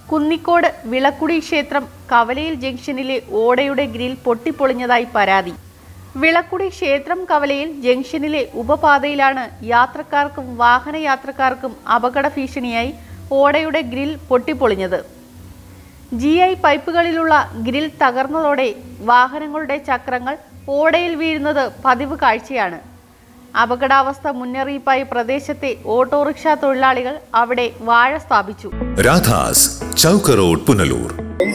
കുന്നിക്കോട് വിളക്കുടി ക്ഷേത്രം കവലയിൽ ജംഗ്ഷനിലെ ഓടയുടെ ഗ്രിൽ പൊട്ടിപ്പൊളിഞ്ഞതായി പരാതി. വിളക്കുടി ക്ഷേത്രം കവലയിൽ ജംഗ്ഷനിലെ ഉപപാതയിലാണ് യാത്രക്കാർക്കും വാഹനയാത്രക്കാർക്കും അപകട ഭീഷണിയായി ഓടയുടെ ഗ്രിൽ പൊട്ടിപ്പൊളിഞ്ഞത്. GI പൈപ്പുകളിലുള്ള ഗ്രിൽ തകർന്നതോടെ വാഹനങ്ങളുടെ ചക്രങ്ങൾ ഓടയിൽ വീഴുന്നത് പതിവ് കാഴ്ചയാണ്. അപകടാവസ്ഥ മുന്നറിയിപ്പായി പ്രദേശത്തെ ഓട്ടോറിക്ഷ തൊഴിലാളികൾ അവിടെ വാഴ സ്ഥാപിച്ചു. രാധാസ് ചൗക്ക് റോഡ് പുനലൂർ.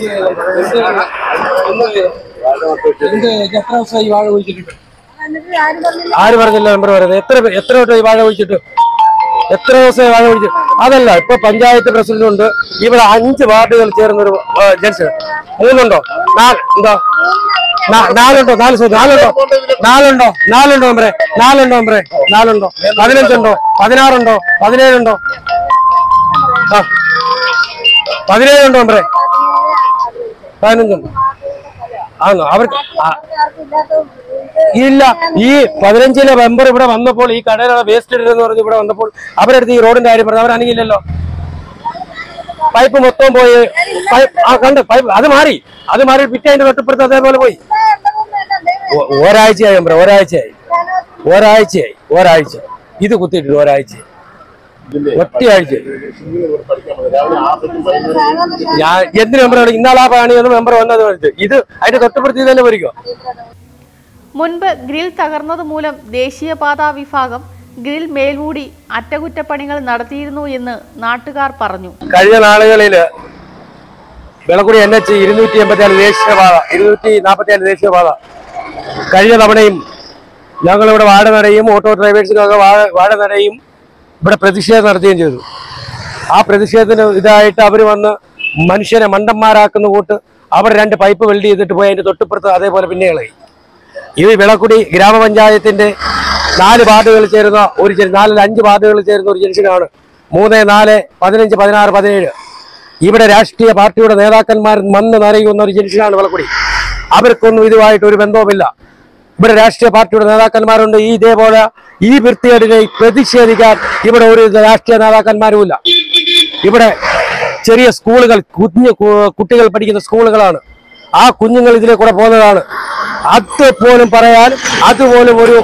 ആര് പറഞ്ഞില്ല മെമ്പർ പറയുന്നത്? എത്ര വട്ടം ഈ വാഴ ഒഴിച്ചിട്ട് എത്ര ദിവസമായി വാഴ ഒഴിച്ചു? അതല്ല, ഇപ്പൊ പഞ്ചായത്ത് പ്രസിഡന്റ് ഉണ്ട്, ഇവിടെ 5 വാർഡുകൾ ചേർന്നൊരു ജംഗ്ഷൻ. 3 ഉണ്ടോ? 4 നാലുണ്ടോ? 4 ഉണ്ടോ? 4 മെമ്പറെ? 15 ഉണ്ടോ? 16 ഉണ്ടോ? 17 ഉണ്ടോ? 17 ഉണ്ടോ മെമ്പറെ? 15 ഉണ്ടോ? ആണോ? അവർക്ക് ഇല്ല. ഈ 15-ലെ മെമ്പർ ഇവിടെ വന്നപ്പോൾ ഈ കടയിലുള്ള വേസ്റ്റ് ഇടരുതെന്ന് പറഞ്ഞ് ഇവിടെ വന്നപ്പോൾ അവരെടുത്ത് ഈ റോഡിന്റെ കാര്യം പറഞ്ഞു. അവരണിയില്ലല്ലോ. പൈപ്പ് മൊത്തം പോയി. കണ്ട് പൈപ്പ് അത് മാറി പിറ്റേ അതിന്റെ തൊട്ടിപ്പുറത്ത് അതേപോലെ പോയി. ഒരാഴ്ചയായി മെമ്പർ, ഒരാഴ്ച ഇത് കുത്തിയിട്ടിട്ട് ഒരാഴ്ചയായി. ഒറ്റയാഴ്ച ഞാൻ എന്തിനു മെമ്പർ ഇന്നാളാ പണിയെന്ന് മെമ്പർ വന്നത് ഇത് അതിന്റെ തൊട്ടുപുറത്ത് തന്നെ പോരിക്കോ. മുൻപ് ഗ്രിൽ തകർന്നത് മൂലം ദേശീയപാതാ വിഭാഗം ഗ്രിൽ മേൽമൂടി അറ്റകുറ്റപ്പണികൾ നടത്തിയിരുന്നു എന്ന് നാട്ടുകാർ പറഞ്ഞു. കഴിഞ്ഞ നാളുകളില് വിളക്കുടി NH 284 ദേശീയപാത കഴിഞ്ഞ തവണയും ഞങ്ങളിവിടെ വാഴ നടയും ഓട്ടോ ഡ്രൈവേഴ്സിനൊക്കെ വാഴ നടയും ഇവിടെ പ്രതിഷേധം നടത്തുകയും ചെയ്തു. ആ പ്രതിഷേധത്തിന് ഇതായിട്ട് അവർ വന്ന് മനുഷ്യനെ മണ്ടന്മാരാക്കുന്ന കൂട്ട് അവർ 2 പൈപ്പ് വെൽഡ് ചെയ്തിട്ട് പോയി. അതിന്റെ തൊട്ടിപ്പുറത്ത് അതേപോലെ പിന്നെ ഇളകി. ഇത് വിളക്കുടി ഗ്രാമപഞ്ചായത്തിന്റെ 4 വാർഡുകൾ ചേരുന്ന ഒരു 5 വാർഡുകൾ ചേരുന്ന ഒരു ജംഗ്ഷനാണ്. 3, 4, 15, 16, 17 ഇവിടെ രാഷ്ട്രീയ പാർട്ടിയുടെ നേതാക്കന്മാർ വന്ന് നിറയുന്ന ഒരു ജംഗ്ഷനാണ് വിളക്കുടി. അവർക്കൊന്നും ഇതുമായിട്ട് ഒരു ബന്ധവുമില്ല. ഇവിടെ രാഷ്ട്രീയ പാർട്ടിയുടെ നേതാക്കന്മാരുണ്ട്. ഇതേപോലെ ഈ വൃത്തികേടിനെ പ്രതിഷേധിക്കാൻ ഇവിടെ ഒരു രാഷ്ട്രീയ നേതാക്കന്മാരുമില്ല. ഇവിടെ ചെറിയ സ്കൂളുകൾ, കുട്ടികൾ പഠിക്കുന്ന സ്കൂളുകളാണ്. ആ കുഞ്ഞുങ്ങൾ ഇതിലെ കൂടെ പോകുന്നതാണ്. അതുപോലും പറയാൻ, അതുപോലും ഒരു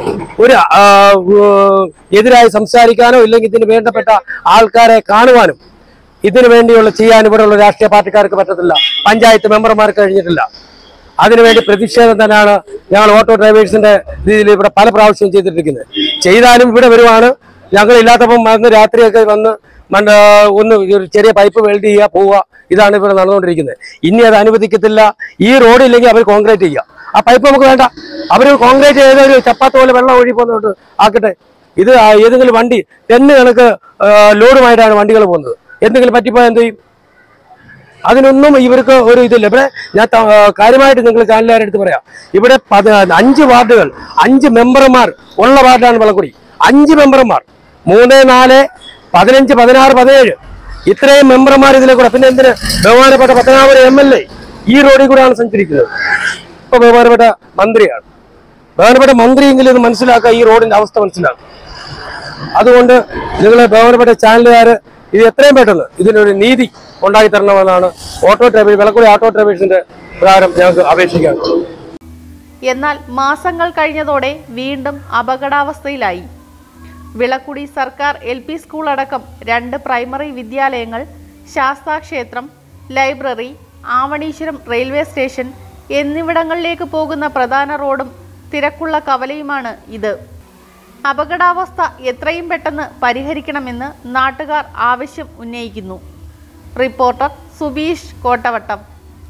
എതിരായി സംസാരിക്കാനോ ഇല്ലെങ്കിൽ ഇതിന് വേണ്ടപ്പെട്ട ആൾക്കാരെ കാണുവാനും ഇതിനു വേണ്ടിയുള്ള ചെയ്യാൻ ഇവിടെയുള്ള രാഷ്ട്രീയ പാർട്ടിക്കാർക്ക് പറ്റത്തില്ല. പഞ്ചായത്ത് മെമ്പർമാർക്ക് കഴിഞ്ഞിട്ടില്ല. അതിനുവേണ്ടി പ്രതിഷേധം തന്നെയാണ് ഞങ്ങൾ ഓട്ടോ ഡ്രൈവേഴ്സിന്റെ രീതിയിൽ ഇവിടെ പല പ്രാവശ്യവും ചെയ്തിട്ടിരിക്കുന്നത്. ചെയ്താലും ഇവിടെ വരുവാണ്. ഞങ്ങളില്ലാത്തപ്പം വന്ന് രാത്രിയൊക്കെ വന്ന് ഒന്ന് ചെറിയ പൈപ്പ് വെൽഡ് ചെയ്യുക, പോവുക. ഇതാണ് ഇവിടെ നടന്നുകൊണ്ടിരിക്കുന്നത്. ഇനി അത് അനുവദിക്കത്തില്ല. ഈ റോഡില്ലെങ്കിൽ അവർ കോൺക്രീറ്റ് ചെയ്യുക. ആ പൈപ്പ് നമുക്ക് വേണ്ട. അവർ കോൺക്രീറ്റ് ചെയ്ത ഒരു ചപ്പാത്ത പോലെ വെള്ളം ഒഴി പോകുന്നോട്ട് ആക്കട്ടെ. ഇത് ഏതെങ്കിലും വണ്ടി തെന്ന് കണക്ക് ലോഡുമായിട്ടാണ് വണ്ടികൾ പോകുന്നത്. എന്തെങ്കിലും പറ്റിപ്പോയാൽ എന്ത് ചെയ്യും? അതിനൊന്നും ഇവർക്ക് ഒരു ഇതില്ല. ഇവിടെ ഞാൻ കാര്യമായിട്ട് നിങ്ങൾ ചാനലുകാരെടുത്ത് പറയാം. ഇവിടെ 5 വാർഡുകൾ, 5 മെമ്പർമാർ ഉള്ള വാർഡാണ് വിളക്കുടി. 5 മെമ്പർമാർ, 3, 4, 15, 16, 17 ഇത്രയും മെമ്പർമാർ ഇതിലെ കൂടെ. പിന്നെ എന്തിന് ബഹുമാനപ്പെട്ട പത്തനാപുരം MLA ഈ റോഡിൽ കൂടെയാണ് സഞ്ചരിക്കുന്നത്. ഇപ്പൊ ബഹുമാനപ്പെട്ട മന്ത്രിയാണ്. ബഹുമാനപ്പെട്ട മന്ത്രിയെങ്കിലും ഇത് മനസ്സിലാക്കുക, ഈ റോഡിന്റെ അവസ്ഥ മനസ്സിലാക്കുക. അതുകൊണ്ട് നിങ്ങൾ ബഹുമാനപ്പെട്ട ചാനലുകാർ ഇത് എത്രയും പെട്ടെന്ന് ഇതിനൊരു നീതി ഉണ്ടാക്കി തരണമെന്നാണ് വിളക്കുടി ഓട്ടോ ഡ്രൈവേഴ്സിന്റെ പ്രകാരം ഞങ്ങൾക്ക് അപേക്ഷിക്കാറ്. എന്നാൽ മാസങ്ങൾ കഴിഞ്ഞതോടെ വീണ്ടും അപകടാവസ്ഥയിലായി. വിളക്കുടി സർക്കാർ LP സ്കൂൾ അടക്കം 2 പ്രൈമറി വിദ്യാലയങ്ങൾ, ശാസ്താക്ഷേത്രം, ലൈബ്രറി, ആവണീശ്വരം റെയിൽവേ സ്റ്റേഷൻ എന്നിവിടങ്ങളിലേക്ക് പോകുന്ന പ്രധാന റോഡും തിരക്കുള്ള കവലയുമാണ് ഇത്. അപകടാവസ്ഥ എത്രയും പെട്ടെന്ന് പരിഹരിക്കണമെന്ന് നാട്ടുകാർ ആവശ്യം ഉന്നയിക്കുന്നു. റിപ്പോർട്ടർ സുബീഷ് കോട്ടവട്ടം.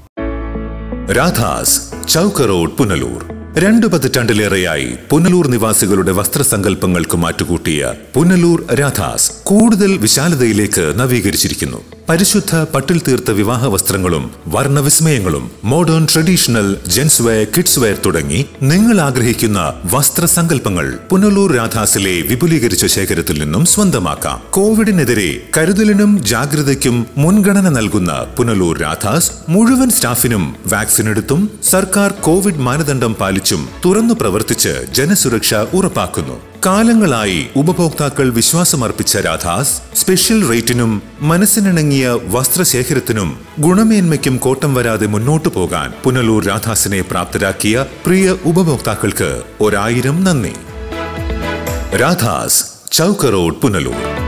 രാധാസ് ചൗക്ക് റോഡ് പുനലൂർ. 2 പതിറ്റാണ്ടിലേറെയായി പുനലൂർ നിവാസികളുടെ വസ്ത്രസങ്കല്പങ്ങൾക്ക് മാറ്റുകൂട്ടിയ പുനലൂർ രാധാസ് കൂടുതൽ വിശാലതയിലേക്ക് നവീകരിച്ചിരിക്കുന്നു. പരിശുദ്ധ പട്ടിൽ തീർത്ത വിവാഹ വസ്ത്രങ്ങളും വർണ്ണവിസ്മയങ്ങളും, modern traditional, gents wear, kids wear തുടങ്ങി നിങ്ങൾ ആഗ്രഹിക്കുന്ന വസ്ത്രസങ്കല്പങ്ങൾ പുനലൂർ രാധാസിലെ വിപുലീകരിച്ച ശേഖരത്തിൽ നിന്നും സ്വന്തമാക്കാം. കോവിഡിനെതിരെ കരുതലിനും ജാഗ്രതയ്ക്കും മുൻഗണന നൽകുന്ന പുനലൂർ രാധാസ് മുഴുവൻ സ്റ്റാഫിനും വാക്സിൻ എടുത്തും സർക്കാർ കോവിഡ് മാനദണ്ഡം പാലിച്ചും തുറന്നു പ്രവർത്തിച്ച് ജനസുരക്ഷ ഉറപ്പാക്കുന്നു. കാലങ്ങളായി ഉപഭോക്താക്കൾ വിശ്വാസമർപ്പിച്ച രാധാസ് സ്പെഷ്യൽ റേറ്റിനും മനസ്സിനിണങ്ങിയ വസ്ത്രശേഖരത്തിനും ഗുണമേന്മയ്ക്കും കോട്ടം വരാതെ മുന്നോട്ടു പോകാൻ പുനലൂർ രാധാസിനെ പ്രാപ്തരാക്കിയ പ്രിയ ഉപഭോക്താക്കൾക്ക് 1000 നന്ദി. രാധാസ്, ചൗക്ക് റോഡ്, പുനലൂർ.